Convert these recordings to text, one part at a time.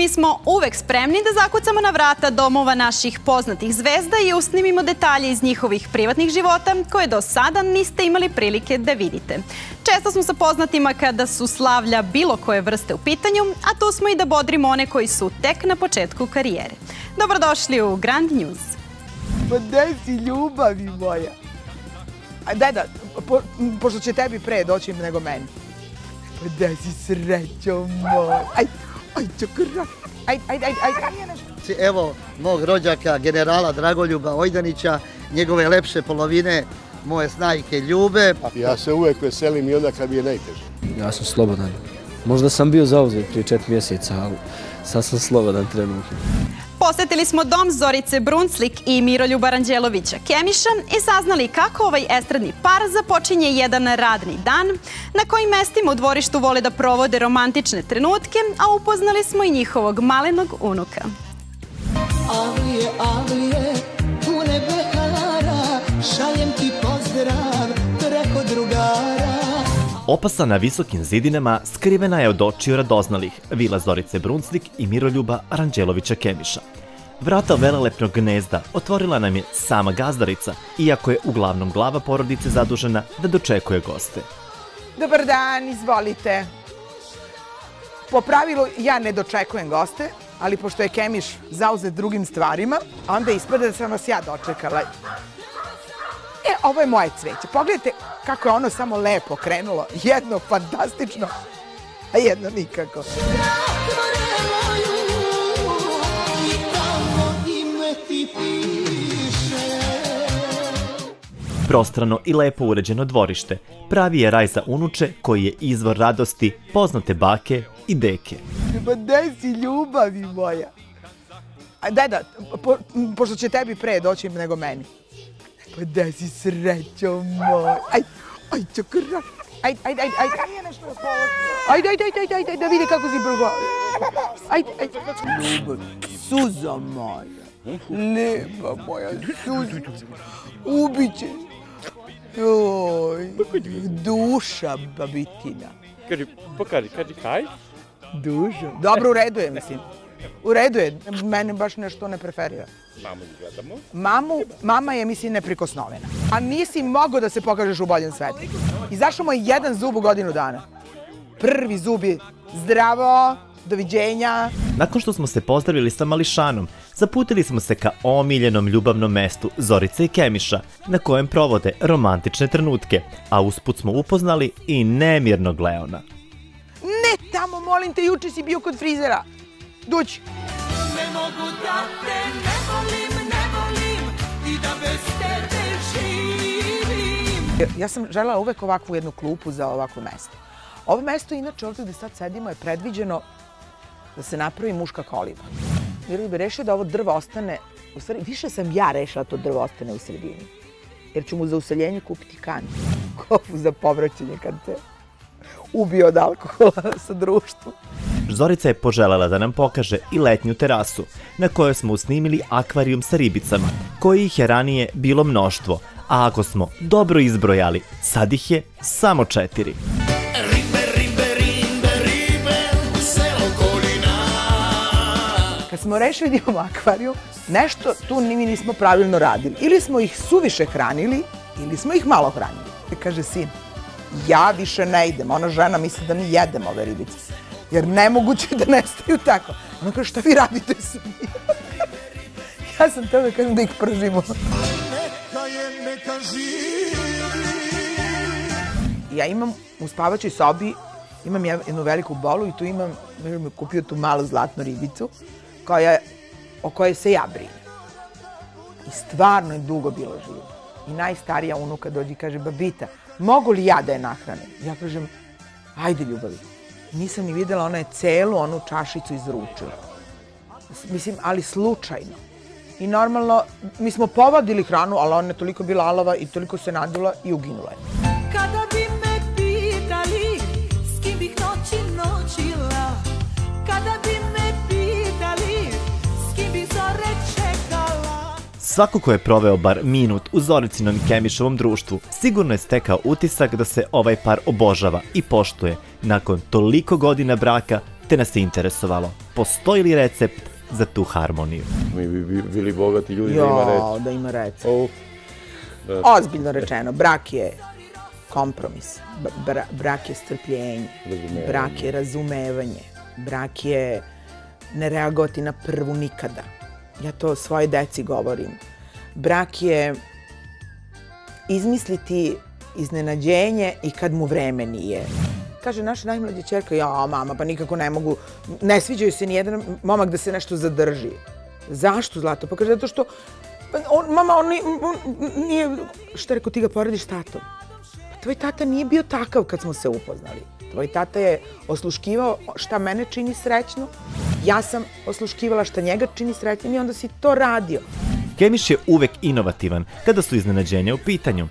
Mi smo uvek spremni da zakucamo na vrata domova naših poznatih zvezda i usnimimo detalje iz njihovih privatnih života koje do sada niste imali prilike da vidite. Često smo sa poznatima kada su slavlja bilo koje vrste u pitanju, a tu smo i da bodrimo one koji su tek na početku karijere. Dobrodošli u Grand News. Pa gde si, ljubavi moja? Deda, pošto će tebi pre doći nego meni. Pa gde si, srećo moja? Aj, čokra. Ajde. Evo mog rođaka, generala Dragoljuba Ojdanića, njegove lepše polovine, moje snajke Ljube. Ja se uvek veselim i onda kad mi je najteže. Ja sam slobodan. Možda sam bio zauzet prije 4 mjeseca, ali sad sam slobodan trenutno. Posetili smo dom Zorice Brunslik i Miroljuba Ranđelovića Kemiša i saznali kako ovaj estradni par započinje jedan radni dan, na kojim mestima u dvorištu vole da provode romantične trenutke, a upoznali smo i njihovog malenog unuka. Avlije, pune bekara, šaljem ti pozdrav preko drugara. Opasa na visokim zidinama skrivena je od očiju radoznalih vila Zorice Brunslik i Miroljuba Ranđelovića Kemiša. Vrata velelepnog gnezda otvorila nam je sama gazdarica, iako je uglavnom glava porodice zadužena da dočekuje goste. Dobar dan, izvolite. Po pravilu ja ne dočekujem goste, ali pošto je Kemiš zauzet drugim stvarima, onda ispada da sam vas ja dočekala. Ovo je moje cveće. Pogledajte kako je ono samo lepo krenulo. Jedno fantastično, a jedno nikako. Prostrano i lepo uređeno dvorište pravi je raj za unuče koji je izvor radosti poznate bake i deke. Pa gde si, ljubavi moja? Deda, pošto će tebi pre doći nego meni. Pa gde si, srećo moja? Aj, čokra. Ajde. Ajde, da vidi kako si brgo. Ajde. Ljubav, suza moja. Lepa moja suza. Ubiće. Joj, duša babitina. Kaži kaj? Duša. Dobro, u redu je, mislim. U redu je, mene baš nešto ne preferira. Mamu gledamo. Mama je, mislim, neprikosnovena. A nisi mogao da se pokažeš u boljem svetu. Izašao mu je jedan zub u godinu dana. Prvi zub je zdravo, doviđenja. Nakon što smo se pozdravili sa mališanom, zaputili smo se ka omiljenom ljubavnom mestu Zorice i Kemiša, na kojem provode romantične trenutke, a usput smo upoznali i nemirnog Leona. Ne, tamo, molim te, juče si bio kod frizera. Doći. Ne mogu da te ne volim i da bez tebe živim. Ja sam želela uvek ovakvu jednu klupu za ovakvo mesto. Ovo mesto, inače, ovdje gde sad sedimo, je predviđeno da se napravi muška koliba. Jer bi rešio da ovo drvo ostane, u stvari, više sam ja rešila da to drvo ostane u sredini. Jer ću mu za useljenje kupiti kantu. Kofu za povraćanje kad se ubio od alkohola sa društvom. Zorica je poželjela da nam pokaže i letnju terasu, na kojoj smo usnimili akvarijum sa ribicama, kojih je ranije bilo mnoštvo, a ako smo dobro izbrojali, sad ih je samo 4. Kad smo rešili da imamo akvarijum, nešto tu mi nismo pravilno radili. Ili smo ih suviše hranili, ili smo ih malo hranili. I kaže sin, ja više ne idem. Ona žena misli da mi jedemo ove ribice. Jer nemoguće da nestaju tako. Ona kaže, šta vi radite sa njim? Ja sam teo da kažem da ih pržimo. Ja imam u spavaćoj sobi, imam jednu veliku bolu i tu imam, kupio tu malu zlatnu ribicu, o kojoj se ja brinem. I stvarno je dugo bilo živo. I najstarija unuka dođe i kaže, babita, mogu li ja da je nahranim? Ja kažem, ajde ljubavi. Nisam ni videla, ona je celu onu čašicu izručila. Mislim, ali slučajno. I normalno, mi smo povadili hranu, ali ona je toliko bila alava i toliko se nadula i uginula je. Kada bi me pitali s kim bih noći noćila, kada bi me pitali s kim bih zore čekala. Svako ko je proveo bar minut u Zoricinom i Kemišovom društvu, sigurno je stekao utisak da se ovaj par obožava i poštuje nakon toliko godina braka te nas je interesovalo postoji li recept za tu harmoniju. Mi bi bili bogati ljudi da ima recept. Da ima recept. Da. Ozbiljno rečeno, brak je kompromis, brak je strpljenje, brak je razumevanje, brak je ne reagovati na prvu nikada. Ja to svoje deci govorim. Brak je izmisliti iznenađenje i kad mu vreme nije. Kaže naša najmlađa ćerka, ja mama, pa nikako ne mogu, ne sviđaju se nijedan momak da se nešto zadrži. Zašto, Zlato? Pa kaže, zato što, mama, on nije, šta rekao, ti ga porediš s tatom. Pa tvoj tata nije bio takav kad smo se upoznali. Tvoj tata je osluškivao šta mene čini srećno, ja sam osluškivala šta njega čini srećnim i onda si to radio. Kemiš je uvek inovativan kada su iznenađenja u pitanju.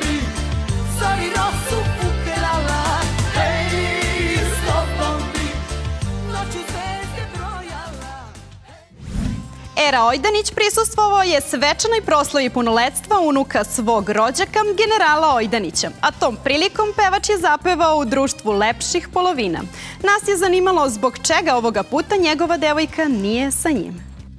Era Ojdanić prisustvovao je svečanoj proslavi punoletstva unuka svog rođaka, generala Ojdanića, a tom prilikom pevač je zapevao u društvu lepših polovina. Nas je zanimalo zbog čega ovoga puta njegova devojka nije sa njim.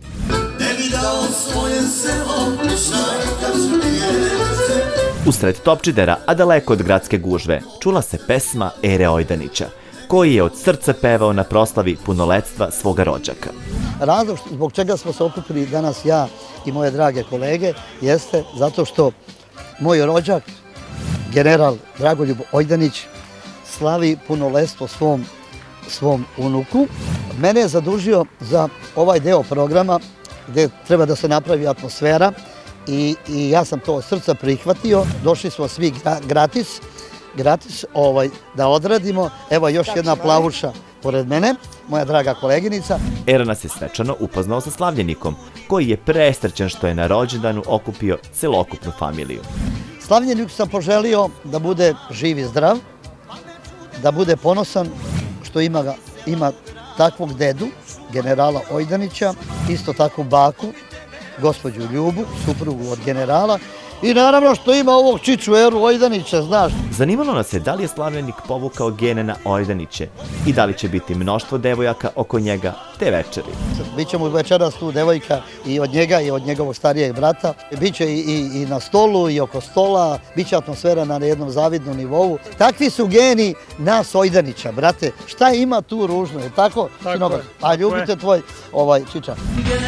Usred Topčidera, a daleko od gradske gužve, čula se pesma Ere Ojdanića, koji je od srca pevao na proslavi punoletstva svoga rođaka. Razlog zbog čega smo se okupili danas ja i moje drage kolege jeste zato što moj rođak, general Dragoljub Ojdanić, slavi punoletstvo svom unuku. Mene je zadužio za ovaj deo programa gdje treba da se napravi atmosfera i ja sam to od srca prihvatio. Došli smo svi gratis da odradimo. Evo još jedna plavuša pored mene, moja draga koleginica. Era nas je svečano upoznao sa slavljenikom, koji je presrećan što je na rođendanu okupio celokupnu familiju. Slavljeniku sam poželio da bude živ i zdrav, da bude ponosan što ima takvog dedu, generala Ojdanića, isto tako baku, gospođu Ljubu, suprugu od generala, i naravno što ima ovog čiču Eru Ojdanića, znaš. Zanimalo nas je da li je slavljenik povukao gene na Ojdaniće i da li će biti mnoštvo devojaka oko njega te večeri. Biće mu večeras tu devojka i od njega i od njegovog starijeg brata. Biće i na stolu i oko stola, biće atmosfera na jednom zavidnom nivou. Takvi su geni nas Ojdanića, brate. Šta ima tu ružno, je tako? A ljubite tvoj čiča.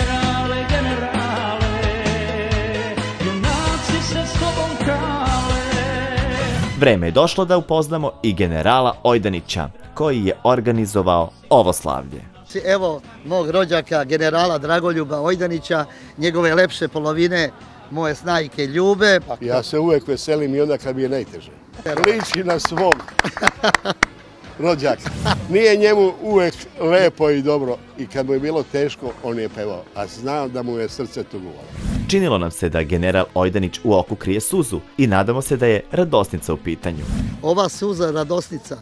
Vreme je došlo da upoznamo i generala Ojdanića, koji je organizovao ovo slavlje. Evo mog rođaka, generala Dragoljuba Ojdanića, njegove lepše polovine, moje snajke Ljube. Ja se uvek veselim i onda kad mi je najteže. Liči na svog rođaka. Nije njemu uvek lepo i dobro i kad mu je bilo teško, on je pevao, a znam da mu je srce tugovalo. Činilo nam se da general Ojdanić u oku krije suzu i nadamo se da je radosnica u pitanju. Ova suza radosnica,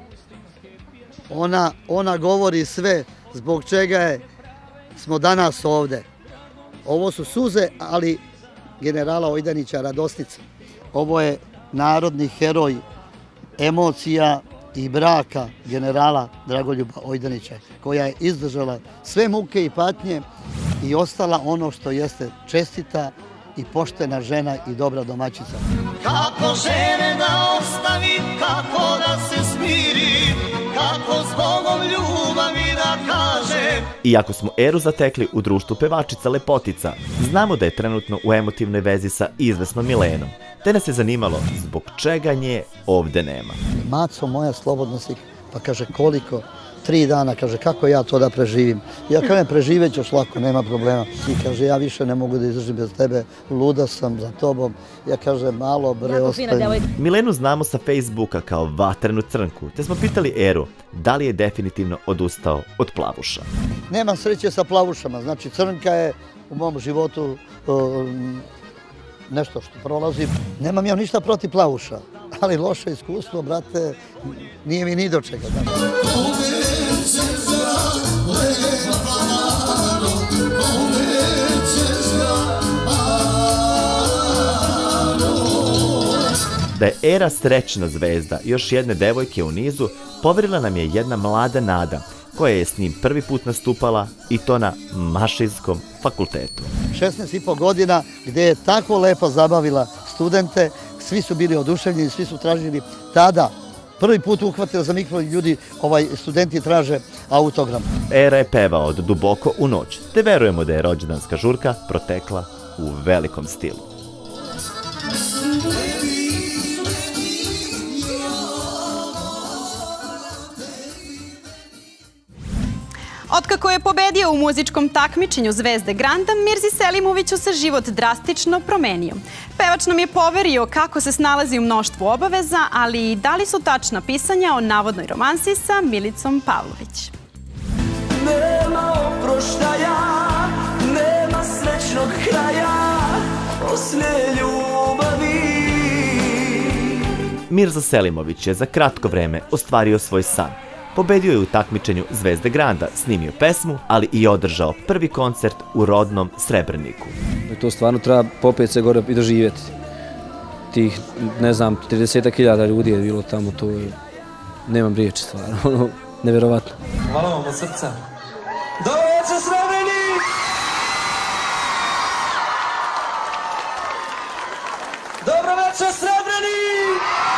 ona govori sve zbog čega smo danas ovde. Ovo su suze, ali generala Ojdanića radosnica. Ovo je narodni heroj emocija i braka generala Dragoljuba Ojdanića, koja je izdržala sve muke i patnje i ostala ono što jeste čestita i poštena žena i dobra domaćica. Kako žene da ostavi, kako da se smiri, kako s Bogom ljubavi da kaže. Iako smo Eru zatekli u društvu pevačica Lepotica, znamo da je trenutno u emotivnoj vezi sa izvesnom Milenom, te nas je zanimalo zbog čega nje ovde nema. Maco moja, slobodno si, pa kaže koliko? 3 dana, kaže, kako ja to da preživim? Ja kažem, preživjet ćeš lako, nema problema. I kaže, ja više ne mogu da izdržim bez tebe, luda sam za tobom. Ja kažem, malo bre, ostaje. Milenu znamo sa Facebooka kao vatrenu crnku, te smo pitali Eru da li je definitivno odustao od plavuša. Nemam sreće sa plavušama, znači crnka je u mom životu nešto što prolazim. Nemam ja ništa protiv plavuša, ali loše iskustvo, brate, nije mi ni do čega. Da je Era srećna zvezda još jedne devojke u nizu, poverila nam je jedna mlada nada, koja je s njim prvi put nastupala i to na Mašinskom fakultetu. 16,5 godina gdje je tako lepo zabavila studente, svi su bili oduševljeni, svi su tražili tada. Prvi put uhvatili za mikrofon ljudi, studenti traže autogram. Era je pevao od duboko u noć, te verujemo da je rođendanska žurka protekla u velikom stilu. Otkako je pobedio u muzičkom takmičenju Zvezde Granda, Mirzi Selimoviću se život drastično promenio. Pevač nam je poverio kako se snalazi u mnoštvu obaveza, ali i da li su tačna pisanja o navodnoj romansi sa Milicom Pavlović. Nema oproštaja, nema srećnog kraja, poslije ljubavi. Mirza Selimović je za kratko vreme ostvario svoj san. Pobedio je u takmičenju Zvezde Granda, snimio pesmu, ali i održao prvi koncert u rodnom Srebreniku. To stvarno treba popet se gore i doživjeti. Tih, ne znam, 30.000 ljudi je bilo tamo, to je... Nemam riječi stvarno, nevjerovatno. Hvala vam od srca. Dobro večer, Srebrenik! Dobro večer, Srebrenik!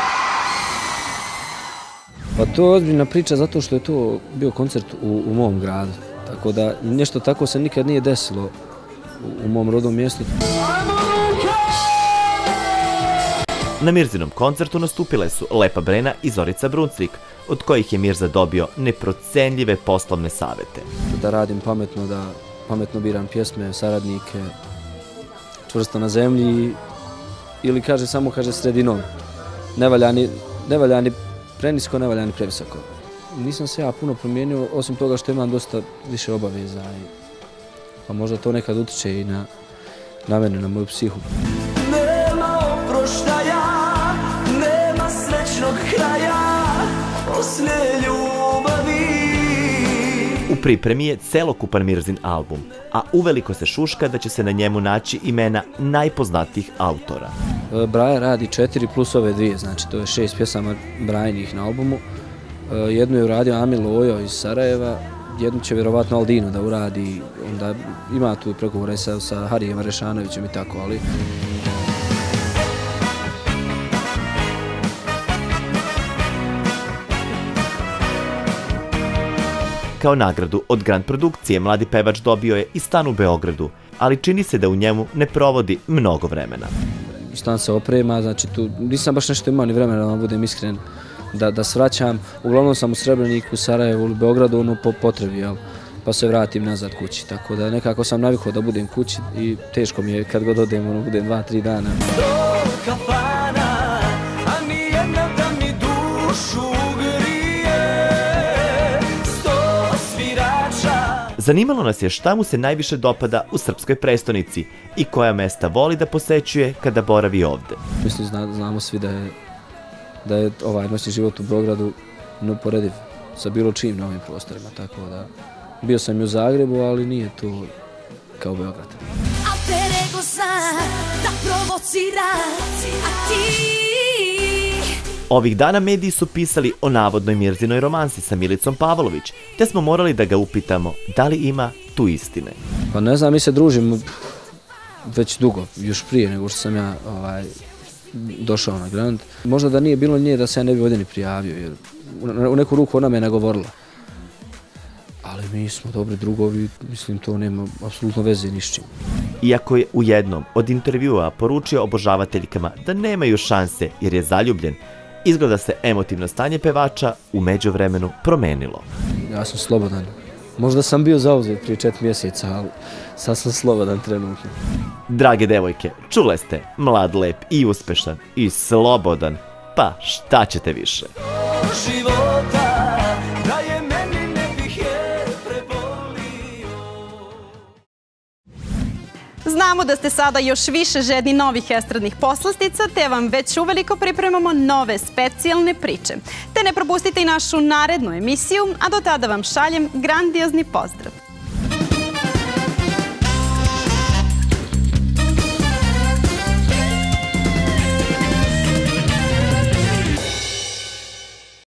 Pa to je ozbiljna priča zato što je to bio koncert u mom gradu. Tako da nešto tako se nikad nije desilo u mom rodnom mjestu. Na Mirzinom koncertu nastupile su Lepa Brena i Zorica Brunsvik, od kojih je Mirza dobio neprocenljive poslovne savete. Da radim pametno, da pametno biram pjesme, saradnike, čvrsto na zemlji ili samo kaže sredinom. Ne valja ni prenisko, ne valja ni previsoko. Nisam se ja puno promijenio, osim toga što imam dosta više obaveza. Pa možda to nekad utiče i na mene, na moju psihu. Nema oproštaja, nema srećnog kraja, poslije ljubavi. U pripremi je celokupan Mirzin album, a uveliko se šuška da će se na njemu naći imena najpoznatijih autora. Braja radi 4 plus ove 2, znači to je 6 pjesama Brajinih na albumu. Jednu je uradio Amil Ojo iz Sarajeva, jednu će vjerovatno Aldino da uradi, onda ima tu pregovore sa Harijem Arešanovićem i tako, ali... Kao nagradu od Grand produkcije mladi pevač dobio je i stan u Beogradu, ali čini se da u njemu ne provodi mnogo vremena. Stan se oprema, znači tu nisam baš nešto imao ni vremena da vam budem iskren da svraćam. Uglavnom sam u Srebreniku, Sarajevu ili Beogradu po potrebi, pa se vratim nazad kući. Tako da nekako sam navikao da budem kući i teško mi je kad god odem, budem 2-3 dana. Zanimalo nas je šta mu se najviše dopada u srpskoj prestonici i koja mesta voli da posećuje kada boravi ovde. Mislim, znamo svi da je ovaj noćni život u Beogradu neuporediv sa bilo čim na ovim prostorima, tako da bio sam i u Zagrebu, ali nije to kao Beograd. Ovih dana mediji su pisali o navodnoj Mirzinoj romansi sa Milicom Pavlović, te smo morali da ga upitamo da li ima tu istine. Pa ne znam, mi se družimo već dugo, još prije nego što sam ja došao na Grand. Možda da nije bilo nje da se ja ne bi ovdje ni prijavio, jer u neku ruku ona me nagovorila. Ali mi smo dobri drugovi, mislim to nema apsolutno veze ni s čim. Iako je u jednom od intervjua poručio obožavateljkama da nemaju šanse jer je zaljubljen, izgleda se emotivno stanje pevača u međuvremenu promenilo. Ja sam slobodan. Možda sam bio zauzet prije 4 mjeseca, ali sad sam slobodan trenutno. Drage devojke, čule ste, mlad, lep i uspešan i slobodan, pa šta ćete više? Znamo da ste sada još više žedni novih estradnih poslastica, te vam već uveliko pripremamo nove specijalne priče. Te ne propustite i našu narednu emisiju, a do tada vam šaljem grandiozni pozdrav.